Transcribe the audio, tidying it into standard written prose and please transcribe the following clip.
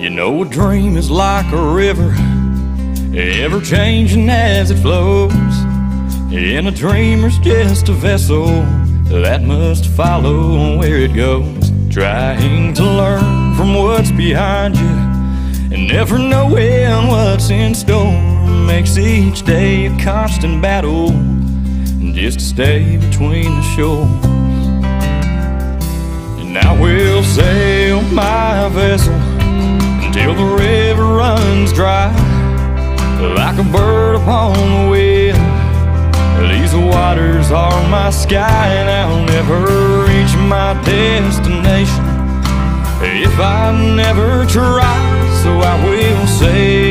You know, a dream is like a river, ever changing as it flows. And a dreamer's just a vessel that must follow where it goes, trying to learn from what's behind you and never knowing what's in store. Makes each day a constant battle just to stay between the shores. And I will sail my vessel until the river runs dry, like a bird upon the wind. These waters are my sky, and I'll never reach my destination if I never try. So I will sail